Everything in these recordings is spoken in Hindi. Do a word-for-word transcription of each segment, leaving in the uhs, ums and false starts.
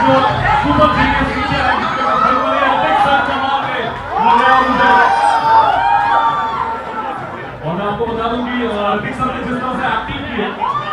जो सुपर सीरियस फीचर है जिसके बाद फिल्म बनी है सर कमाल के लगे मुझे। और मैं आपको बता दूं कि ऋतिक सर ने जिस तरह से एक्टिंग की है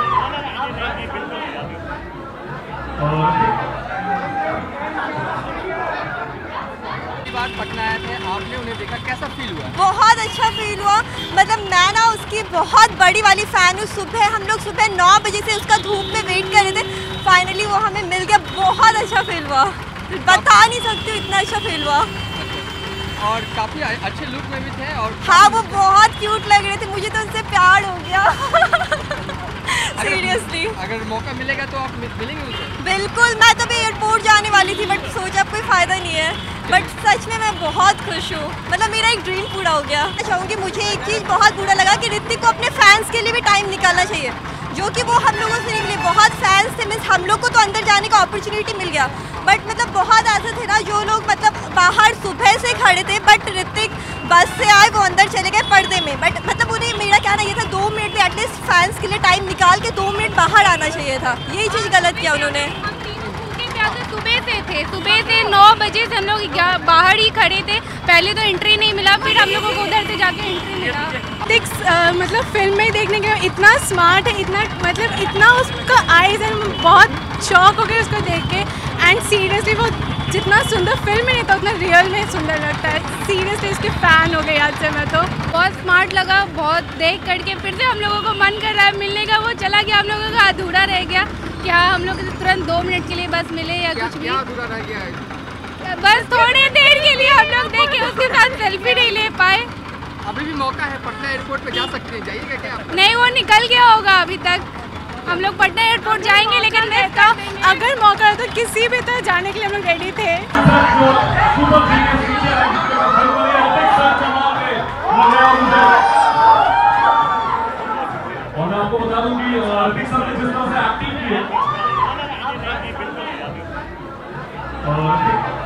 बात पटना आए थे, आपने उन्हें देखा, कैसा फील हुआ? बहुत अच्छा फील हुआ। मतलब मैं ना उसकी बहुत बड़ी वाली फ़ैन हूँ। सुबह हम लोग सुबह नौ बजे से उसका धूप में वेट कर रहे थे, फाइनली वो हमें मिल गया। बहुत अच्छा फील हुआ, बता नहीं सकती हूँ, इतना अच्छा फील हुआ। और काफ़ी अच्छे लुक में भी थे। और हाँ, वो बहुत क्यूट लग रहे थे, मुझे तो उनसे प्यार हो गया। सीरियसली अगर, अगर मौका मिलेगा तो आप मिलेंगे उनसे? बिल्कुल, मैं तो भी एयरपोर्ट जाने वाली थी बट सोचा कोई फ़ायदा नहीं है। बट सच में मैं बहुत खुश हूँ, मतलब मेरा एक ड्रीम पूरा हो गया। मैं चाहूँगी, मुझे एक चीज़ बहुत बुरा लगा कि ऋतिक को अपने फैंस के लिए भी टाइम निकालना चाहिए, जो कि वो हम लोगों से नहीं मिले। बहुत फैंस थे, मीन्स हम लोग को तो अंदर जाने का अपॉर्चुनिटी मिल गया, बट मतलब बहुत ऐसे थे ना जो लोग मतलब बाहर सुबह से खड़े थे, बट ऋतिक बस से आए, वो अंदर चले गए पर्दे में। बट मतलब उन्हें, मेरा कहना ये था, दो मिनट भी एटलीस्ट फैंस के लिए टाइम निकाल के दो मिनट बाहर आना चाहिए था। यही चीज़ गलत किया उन्होंने। सुबह से थे, सुबह से नौ बजे से हम लोग बाहर ही खड़े थे। पहले तो एंट्री नहीं मिला, फिर हम लोगों को उधर से जाके एंट्री मिला। ऋतिक मतलब फिल्म में देखने के इतना स्मार्ट है, इतना मतलब इतना उसका आईज है, बहुत शौक हो गया उसको देख के। एंड सीरियसली वो जितना सुंदर फिल्म में नहीं था उतना रियल में सुंदर लगता है। सीरियसली उसके फ़ैन हो गए आज से मैं तो। बहुत स्मार्ट लगा, बहुत देख करके फिर से हम लोगों को मन कर रहा है मिलने का। वो चला गया, हम लोगों का अधूरा रह गया। क्या हम लोग तुरंत दो मिनट के लिए बस मिले या क्या, कुछ भी? क्या अधूरा रह गया है? बस थोड़ी देर के लिए हम लोग देखे, उसके साथ सेल्फी नहीं ले पाए। अभी भी मौका है, पटना एयरपोर्ट पे जा सकते हैं, जाइएगा क्या आप? नहीं, वो निकल गया होगा अभी तक। हम लोग पटना एयरपोर्ट जाएंगे, लेकिन तो अगर मौका हो तो किसी भी तरह जाने के लिए हम लोग रेडी थे। जो सुपर सीरियस फीचर है जिसके बाद फिल्म बनी है सर कमाल के लगे मुझे। और मैं आपको बता दूं कि ऋतिक सर ने जिस तरह से एक्टिंग की है